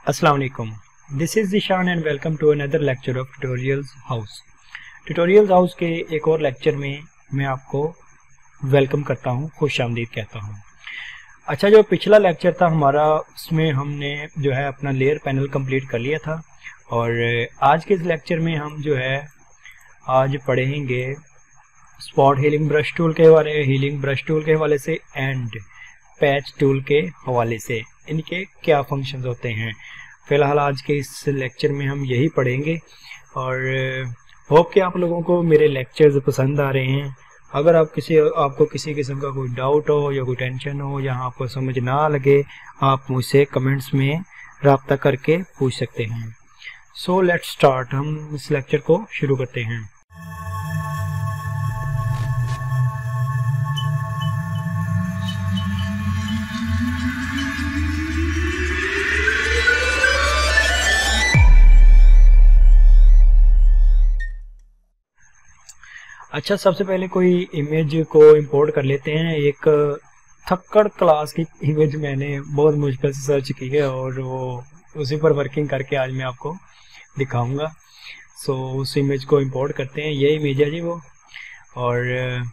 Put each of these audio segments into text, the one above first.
Assalamu Alaikum. This is Zeshan and welcome to another lecture of Tutorials House. Tutorials House के एक और lecture में मैं आपको वेलकम करता हूँ, खुशामदीद कहता हूँ। अच्छा, जो पिछला लेक्चर था हमारा, उसमें हमने जो है अपना लेयर पैनल कंप्लीट कर लिया था और आज के इस लेक्चर में हम जो है आज पढ़ेंगे स्पॉट हीलिंग ब्रश टूल के हवाले से एंड पैच टूल के हवाले से इनके क्या फंक्शंस होते हैं। फिलहाल आज के इस लेक्चर में हम यही पढ़ेंगे और होप कि आप लोगों को मेरे लेक्चर्स पसंद आ रहे हैं। अगर आपको किसी किस्म का कोई डाउट हो या कोई टेंशन हो या आपको समझ ना लगे, आप मुझसे कमेंट्स में रब्ता करके पूछ सकते हैं। सो लेट्स स्टार्ट, हम इस लेक्चर को शुरू करते हैं। अच्छा, सबसे पहले कोई इमेज को इंपोर्ट कर लेते हैं। एक थक्कड़ क्लास की इमेज मैंने बहुत मुश्किल से सर्च की है और वो उसी पर वर्किंग करके आज मैं आपको दिखाऊंगा। सो उस इमेज को इंपोर्ट करते हैं। ये इमेज है जी वो, और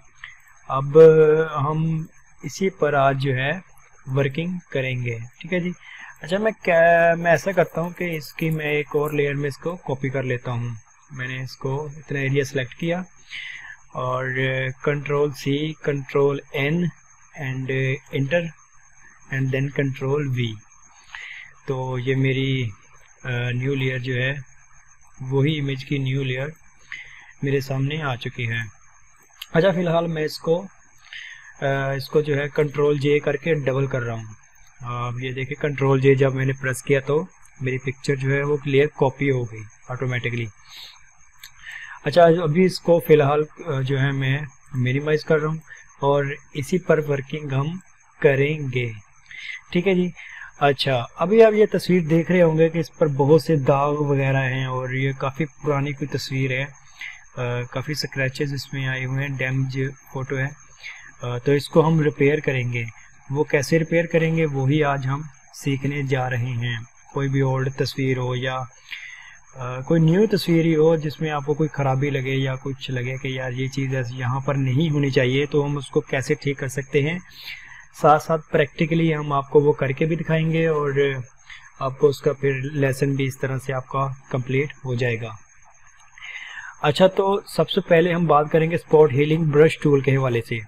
अब हम इसी पर आज जो है वर्किंग करेंगे। ठीक है जी। अच्छा, मैं ऐसा करता हूँ कि इसकी मैं एक और लेयर में इसको कॉपी कर लेता हूँ। मैंने इसको इतना एरिया सेलेक्ट किया और control C, control N and enter and then control V। तो ये मेरी न्यू लेयर जो है, वही इमेज की न्यू लेयर मेरे सामने आ चुकी है। अच्छा, फिलहाल मैं इसको जो है कंट्रोल J करके डबल कर रहा हूँ। अब ये देखिए, कंट्रोल J जब मैंने प्रेस किया तो मेरी पिक्चर जो है वो क्लियर कॉपी हो गई ऑटोमेटिकली। अच्छा, अभी इसको फिलहाल जो है मैं मिनिमाइज कर रहा हूँ और इसी पर वर्किंग हम करेंगे। ठीक है जी। अच्छा, अभी आप ये तस्वीर देख रहे होंगे कि इस पर बहुत से दाग वगैरह हैं और ये काफ़ी पुरानी कोई तस्वीर है। काफ़ी स्क्रैचेस इसमें आए हुए हैं, डैमेज फोटो है। तो इसको हम रिपेयर करेंगे। वो कैसे रिपेयर करेंगे वही आज हम सीखने जा रहे हैं। कोई भी ओल्ड तस्वीर हो या कोई न्यू तस्वीर ही हो जिसमें आपको कोई ख़राबी लगे या कुछ लगे कि यार ये चीज़ यहाँ पर नहीं होनी चाहिए, तो हम उसको कैसे ठीक कर सकते हैं। साथ साथ प्रैक्टिकली हम आपको वो करके भी दिखाएंगे और आपको उसका फिर लेसन भी इस तरह से आपका कंप्लीट हो जाएगा। अच्छा, तो सबसे पहले हम बात करेंगे स्पॉट हीलिंग ब्रश टूल के हवाले से।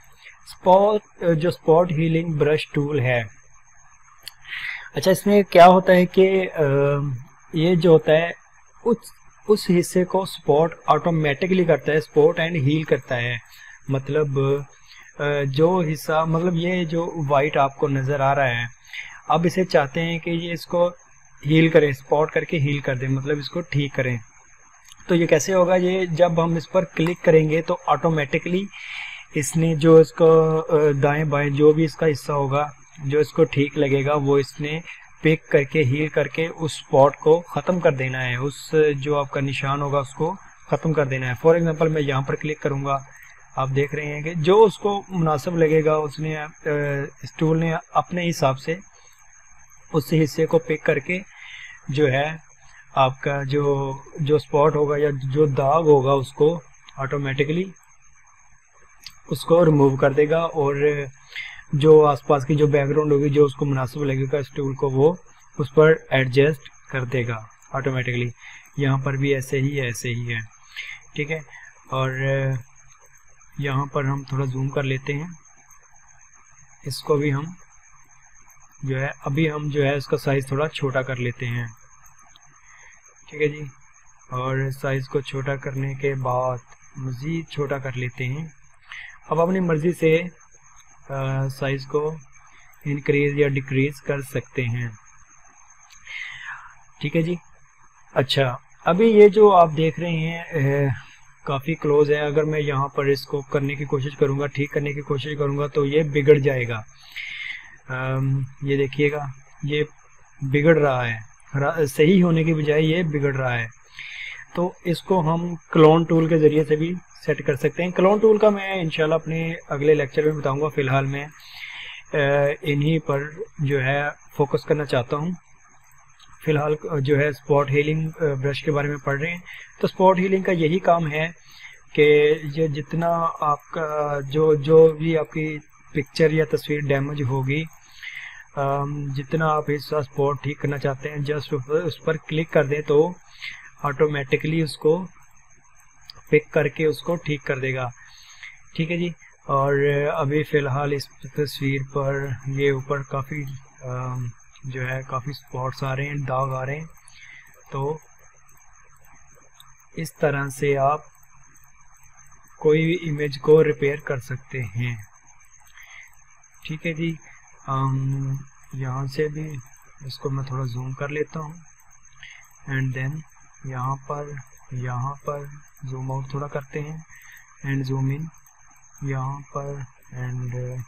स्पॉट हीलिंग ब्रश टूल है, अच्छा, इसमें क्या होता है कि ये जो होता है उस हिस्से को स्पॉट ऑटोमेटिकली करता है, स्पॉट एंड हील करता है। मतलब जो हिस्सा, मतलब ये जो वाइट आपको नज़र आ रहा है, अब इसे चाहते हैं कि ये इसको हील करें, स्पॉट करके हील कर दें, मतलब इसको ठीक करें। तो ये कैसे होगा? ये जब हम इस पर क्लिक करेंगे तो ऑटोमेटिकली इसने जो इसको दाएं बाएं जो भी इसका हिस्सा होगा, जो इसको ठीक लगेगा, वो इसने पिक करके हील करके उस स्पॉट को ख़त्म कर देना है। उस जो आपका निशान होगा उसको ख़त्म कर देना है। फॉर एग्जांपल मैं यहाँ पर क्लिक करूँगा, आप देख रहे हैं कि जो उसको मुनासिब लगेगा उसने इस टूल ने अपने हिसाब से उस हिस्से को पिक करके जो है आपका जो स्पॉट होगा या जो दाग होगा उसको ऑटोमेटिकली उसको रिमूव कर देगा और जो आसपास की जो बैकग्राउंड होगी, जो उसको मुनासिब लगेगा इस टूल को, वो उस पर एडजस्ट कर देगा ऑटोमेटिकली। यहाँ पर भी ऐसे ही है। ठीक है, और यहाँ पर हम थोड़ा जूम कर लेते हैं। इसको भी हम जो है अभी हम जो है इसका साइज़ थोड़ा छोटा कर लेते हैं। ठीक है जी, और साइज़ को छोटा करने के बाद मज़ीद छोटा कर लेते हैं। अब अपनी मर्ज़ी से साइज को इंक्रीज या डिक्रीज कर सकते हैं। ठीक है जी। अच्छा, अभी ये जो आप देख रहे हैं काफ़ी क्लोज है। अगर मैं यहाँ पर इसको करने की कोशिश करूँगा, ठीक करने की कोशिश करूँगा, तो ये बिगड़ जाएगा। ये देखिएगा, ये बिगड़ रहा है, सही होने की बजाय ये बिगड़ रहा है। तो इसको हम क्लोन टूल के ज़रिए से भी सेट कर सकते हैं। क्लोन टूल का मैं इंशाल्लाह अपने अगले लेक्चर में बताऊंगा। फ़िलहाल मैं इन्हीं पर जो है फोकस करना चाहता हूँ। फ़िलहाल जो है स्पॉट हीलिंग ब्रश के बारे में पढ़ रहे हैं। तो स्पॉट हीलिंग का यही काम है कि ये जितना आपका जो भी आपकी पिक्चर या तस्वीर डैमेज होगी, जितना आप हिस्सा स्पॉट ठीक करना चाहते हैं, जस्ट उस पर क्लिक कर दें तो ऑटोमेटिकली उसको पिक करके उसको ठीक कर देगा। ठीक है जी। और अभी फ़िलहाल इस तस्वीर पर ये ऊपर काफ़ी जो है काफ़ी स्पॉट्स आ रहे हैं, दाग आ रहे हैं। तो इस तरह से आप कोई भी इमेज को रिपेयर कर सकते हैं। ठीक है जी। यहाँ से भी इसको मैं थोड़ा जूम कर लेता हूँ एंड देन यहाँ पर जूम आउट थोड़ा करते हैं एंड जूम इन यहाँ पर एंड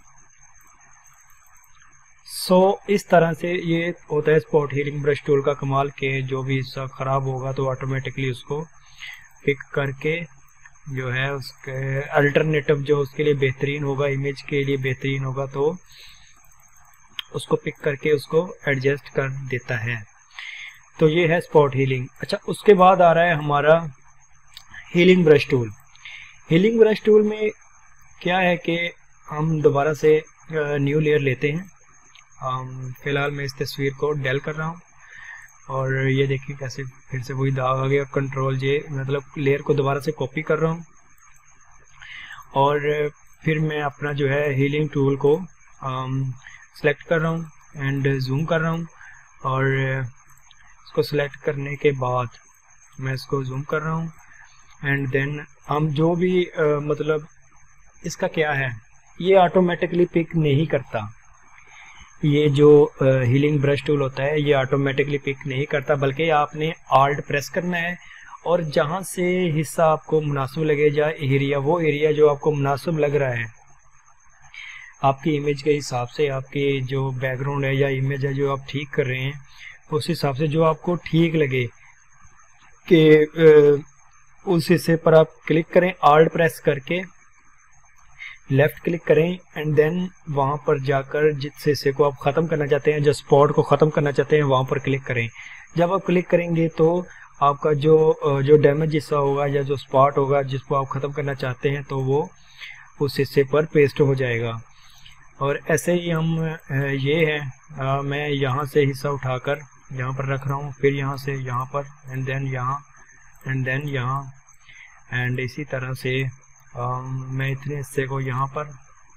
इस तरह से ये होता है स्पॉट हीलिंग ब्रश टूल का कमाल के जो भी हिस्सा ख़राब होगा तो ऑटोमेटिकली उसको पिक करके जो है उसके अल्टरनेटिव जो उसके लिए बेहतरीन होगा, इमेज के लिए बेहतरीन होगा, तो उसको पिक करके उसको एडजस्ट कर देता है। तो ये है स्पॉट हीलिंग। अच्छा, उसके बाद आ रहा है हमारा healing brush tool. Healing brush tool में क्या है कि हम दोबारा से न्यू लेयर लेते हैं। फ़िलहाल मैं इस तस्वीर को डेल कर रहा हूँ और ये देखिए कैसे फिर से वही दाग आ गया। कंट्रोल जे मतलब लेयर को दोबारा से कॉपी कर रहा हूँ और फिर मैं अपना जो है हीलिंग टूल को सेलेक्ट कर रहा हूँ एंड जूम कर रहा हूँ और इसको सेलेक्ट करने के बाद मैं इसको जूम कर रहा हूँ एंड देन हम जो भी मतलब इसका क्या है, ये ऑटोमेटिकली पिक नहीं करता। ये जो हीलिंग ब्रश टूल होता है ये ऑटोमेटिकली पिक नहीं करता, बल्कि आपने आल्ट प्रेस करना है और जहाँ से हिस्सा आपको मुनासिब लगे या एरिया, वो एरिया जो आपको मुनासिब लग रहा है आपकी इमेज के हिसाब से, आपकी जो बैकग्राउंड है या इमेज है जो आप ठीक कर रहे हैं, उस हिसाब से जो आपको ठीक लगे कि उस हिस्से पर आप क्लिक करें, आल्ट प्रेस करके लेफ्ट क्लिक करें एंड देन वहाँ पर जाकर जिस हिस्से को आप ख़त्म करना चाहते हैं, जो स्पॉट को ख़त्म करना चाहते हैं, वहाँ पर क्लिक करें। जब आप क्लिक करेंगे तो आपका जो डैमेज हिस्सा होगा या जो स्पॉट होगा जिसको आप ख़त्म करना चाहते हैं तो वो उस हिस्से पर पेस्ट हो जाएगा। और ऐसे ही हम ये है मैं यहाँ से हिस्सा उठाकर यहाँ पर रख रहा हूँ, फिर यहाँ से यहाँ पर एंड देन यहाँ एंड देन यहाँ एंड इसी तरह से मैं इतने हिस्से को यहाँ पर।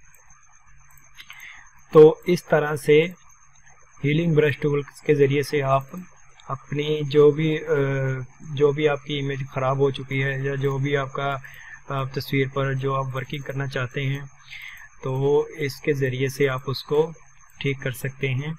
तो इस तरह से हीलिंग ब्रश टूल के ज़रिए से आप अपनी जो भी आपकी इमेज ख़राब हो चुकी है या जो भी आपका तस्वीर पर जो आप वर्किंग करना चाहते हैं तो इसके ज़रिए से आप उसको ठीक कर सकते हैं।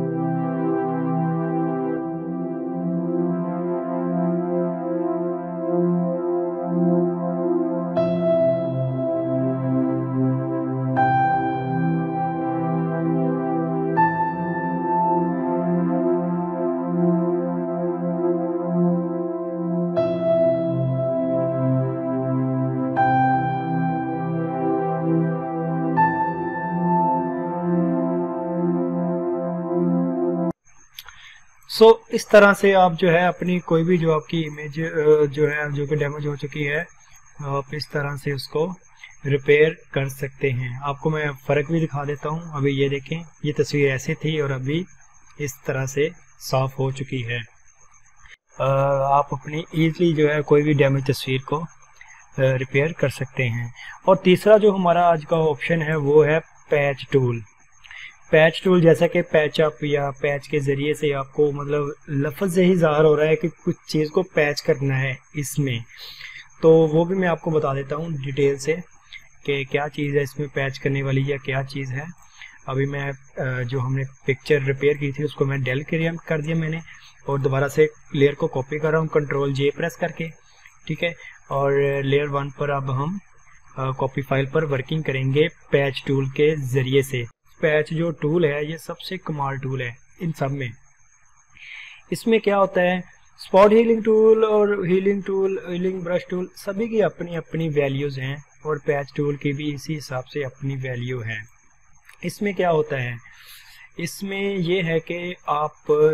इस तरह से आप जो है अपनी कोई भी जो आपकी इमेज जो है जो कि डैमेज हो चुकी है आप इस तरह से उसको रिपेयर कर सकते हैं। आपको मैं फ़र्क भी दिखा देता हूं। अभी ये देखें, ये तस्वीर ऐसे थी और अभी इस तरह से साफ हो चुकी है। आप अपनी ईज़िली जो है कोई भी डैमेज तस्वीर को रिपेयर कर सकते हैं। और तीसरा जो हमारा आज का ऑप्शन है वो है पैच टूल। पैच टूल जैसा कि पैच अप या पैच के ज़रिए से आपको मतलब लफ्ज़ से ही ज़ाहिर हो रहा है कि कुछ चीज़ को पैच करना है इसमें, तो वो भी मैं आपको बता देता हूँ डिटेल से कि क्या चीज़ है इसमें पैच करने वाली या क्या चीज़ है। अभी मैं जो हमने पिक्चर रिपेयर की थी उसको मैं डेल कर दिया मैंने और दोबारा से लेयर को कॉपी कर रहा हूँ कंट्रोल जे प्रेस करके, ठीक है। और लेयर 1 पर अब हम कॉपी फाइल पर वर्किंग करेंगे पैच टूल के ज़रिए से। पैच जो टूल है ये सबसे कमाल टूल है इन सब में। इसमें क्या होता है, स्पॉट हीलिंग टूल और हीलिंग ब्रश टूल सभी की अपनी अपनी वैल्यूज़ हैं और पैच टूल की भी इसी हिसाब से अपनी वैल्यू है। इसमें क्या होता है, इसमें ये है कि आप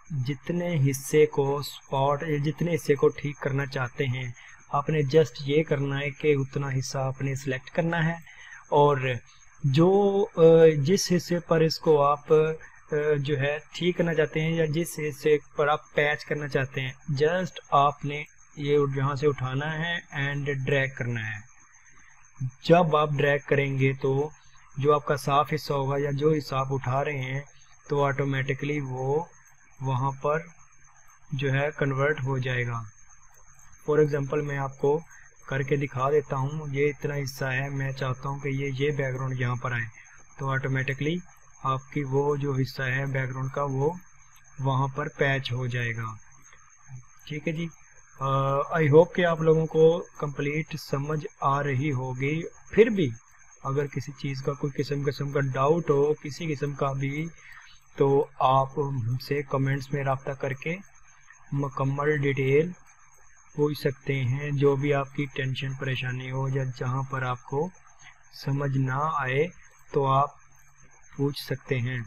जितने हिस्से को स्पॉट, जितने हिस्से को ठीक करना चाहते हैं, आपने जस्ट ये करना है कि उतना हिस्सा आपने सिलेक्ट करना है, और जो जिस हिस्से पर इसको आप जो है ठीक करना चाहते हैं या जिस हिस्से पर आप पैच करना चाहते हैं, जस्ट आपने ये यहाँ से उठाना है एंड ड्रैग करना है। जब आप ड्रैग करेंगे तो जो आपका साफ हिस्सा होगा या जो हिस्सा आप उठा रहे हैं, तो ऑटोमेटिकली वो वहाँ पर जो है कन्वर्ट हो जाएगा। फॉर एग्जांपल मैं आपको करके दिखा देता हूँ। ये इतना हिस्सा है, मैं चाहता हूँ कि ये बैकग्राउंड यहाँ पर आए, तो ऑटोमेटिकली आपकी वो जो हिस्सा है बैकग्राउंड का वो वहाँ पर पैच हो जाएगा। ठीक है जी। आई होप कि आप लोगों को कंप्लीट समझ आ रही होगी। फिर भी अगर किसी चीज़ का कोई किस्म का डाउट हो, किसी किस्म का भी, तो आप हमसे कमेंट्स में रब्ता करके मुकम्मल डिटेल पूछ सकते हैं। जो भी आपकी टेंशन परेशानी हो या जहाँ पर आपको समझ ना आए तो आप पूछ सकते हैं।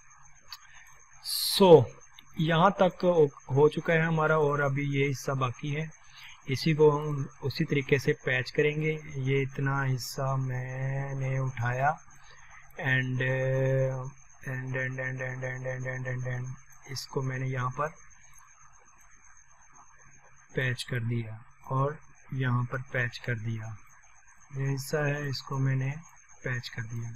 यहाँ तक हो चुका है हमारा, और अभी ये हिस्सा बाकी है। इसी को हम उसी तरीके से पैच करेंगे। ये इतना हिस्सा मैंने उठाया एंड इसको मैंने यहाँ पर पैच कर दिया और यहाँ पर पैच कर दिया। ये हिस्सा है, इसको मैंने पैच कर दिया।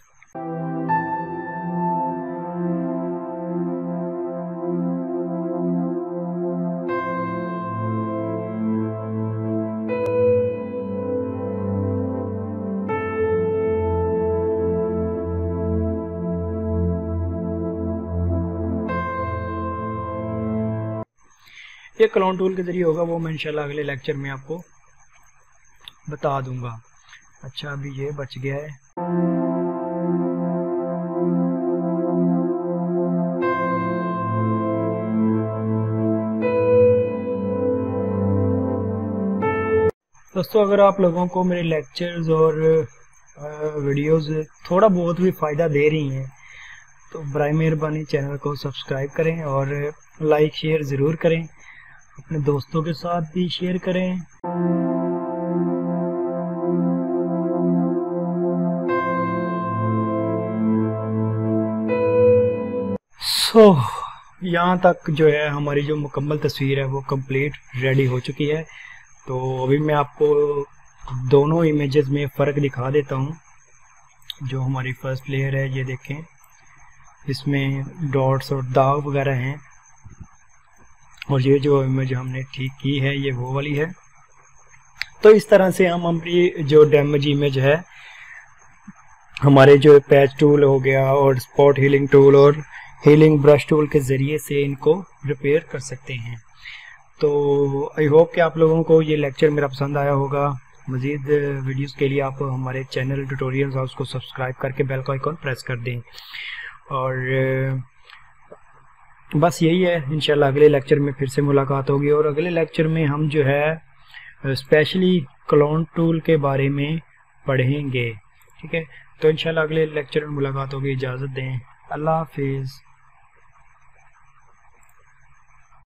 ये क्लोन टूल के जरिए होगा, वो मैं इंशाल्लाह अगले लेक्चर में आपको बता दूंगा। अच्छा, अभी ये बच गया है। दोस्तों, अगर आप लोगों को मेरे लेक्चर्स और वीडियोस थोड़ा बहुत भी फ़ायदा दे रही हैं, तो बराए मेहरबानी चैनल को सब्सक्राइब करें और लाइक शेयर ज़रूर करें। अपने दोस्तों के साथ भी शेयर करें। यहाँ तक जो है हमारी जो मुकम्मल तस्वीर है वो कंप्लीट रेडी हो चुकी है। तो अभी मैं आपको दोनों इमेजेस में फ़र्क दिखा देता हूँ। जो हमारी फर्स्ट लेयर है, ये देखें, इसमें डॉट्स और दाग वगैरह हैं, और ये जो इमेज हमने ठीक की है ये वो वाली है। तो इस तरह से हम हमारी जो डैमेज इमेज है, हमारे जो पैच टूल हो गया और स्पॉट हीलिंग टूल और हीलिंग ब्रश टूल के ज़रिए से इनको रिपेयर कर सकते हैं। तो आई होप कि आप लोगों को ये लेक्चर मेरा पसंद आया होगा। मज़ीद वीडियोस के लिए आप हमारे चैनल ट्यूटोरियल्स हाउस को सब्सक्राइब करके बेल का आइकॉन प्रेस कर दें। और बस यही है, इंशाल्लाह अगले लेक्चर में फिर से मुलाकात होगी। और अगले लेक्चर में हम जो है स्पेशली क्लोन टूल के बारे में पढ़ेंगे। ठीक है, तो इंशाल्लाह अगले लेक्चर में मुलाकात होगी। इजाज़त दें, अल्लाह हाफिज़।